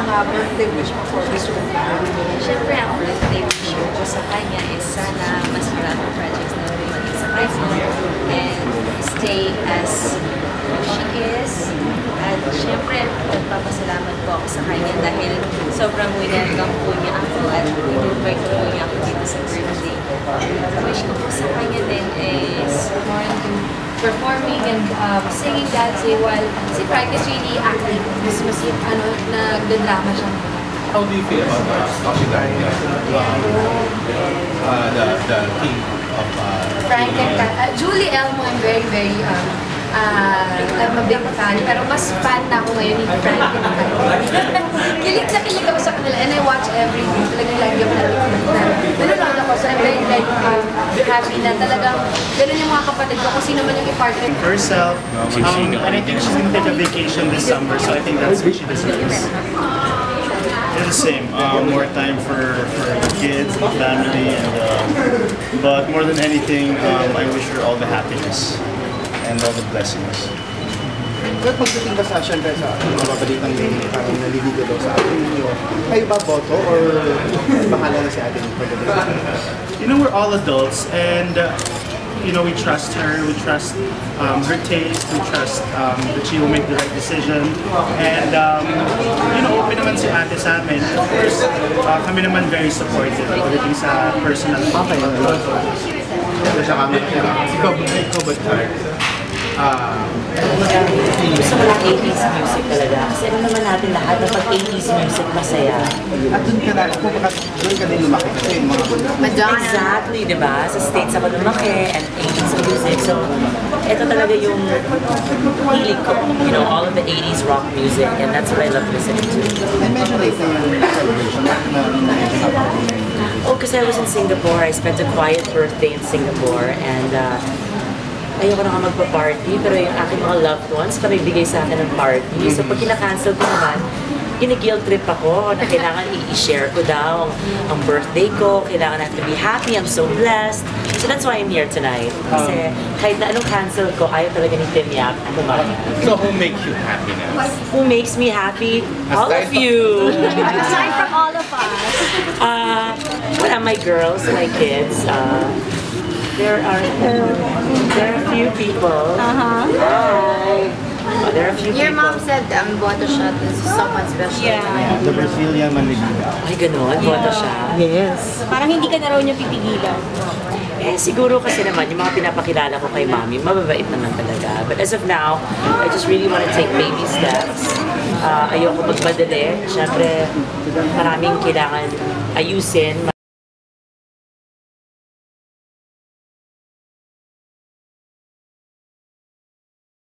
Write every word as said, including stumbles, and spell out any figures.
uh, birthday wish mo for this week? Siyempre, ang birthday wish ko sa kanya is sana mas maraming projects na dumating sa kanya and stay as she is. At siyempre, nagpapasalamat po ako sa kanya dahil sobrang winelcome po niya ako at in-invite po niya ako dito sa birthday. Wish ko po sa kanya din is more into performing and um, singing, dancing, while si Frank is really acting. Mas mas ano, nagda-drama siya. How do you feel about uh, Sofitel, uh, the, the king of uh, Frank and uh, Julie Elmo, I'm very, very, um, uh, I'm a big fan. Pero mas fan na ako ngayon ni Frank and Kat. Kilig na kilig ako sa kanila and I watch everything. Talagang lagi ako nanonood. Nanonood ako, so I'm very, very um, happy na talagang ganun yung mga kapatid ko kung sino man yung i-partner. Herself, um, and I think she's going to take a vacation this summer, so I think that's what she deserves. The same, uh, more time for, for the kids and family, and uh, but more than anything, um, I wish her all the happiness and all the blessings. Pero pagdating ba sa siyempre sa mga balitang parang naliligo daw sa atin ninyo, kayo ba boto or bahala na si atin for the day? You know, we're all adults, and uh, you know, we trust her, we trust um, her taste, we trust um, that she will make the right decision, and um, you know, open naman si ate sa amin. Of course, uh, kami naman very supportive pagdating sa personal. Okay. Ito siya kami. Ikaw ba? Ikaw ba? Ah, gusto ko lang eighties music talaga. Kasi ano naman natin lahat na pag eighties music masaya. at doon ka na, kung baka doon ka din lumaki kasi yung mga Madonna. Exactly, di ba? Sa States ako lumaki and eighties music. So, ito talaga yung hilig ko. You know, all of the eighties rock music, and that's what I love listening to. And medyo late na yung celebration na na Oh, because I was in Singapore. I spent a quiet birthday in Singapore, and uh, ayoko na nga magpa-party, pero yung aking mga loved ones pa nagbigay sa akin ng party. So pag kinakancel ko naman, gini-guilt trip ako na kailangan i-share ko daw ang, ang birthday ko, kailangan I have to be happy, I'm so blessed. So that's why I'm here tonight. Kasi kahit na anong cancel ko, ayaw talaga ni Tim Yap kumain. So who makes you happy now? Who makes me happy? All of you! Aside from all of us. Uh, well, my girls, my kids, uh, There are there are a few people. Uh-huh. Hi. Oh, there are a few Your people. mom said um, boto shot is someone special. Yeah. the Brazilian Manila. Ay, ganun. Boto siya. Yes. Parang hindi ka na raw niya pipigilan. Eh, siguro kasi naman, yung mga pinapakilala ko kay Mami, mababait naman talaga. But as of now, I just really want to take baby steps. Uh, ayoko magmadali. Siyempre, maraming kailangan ayusin.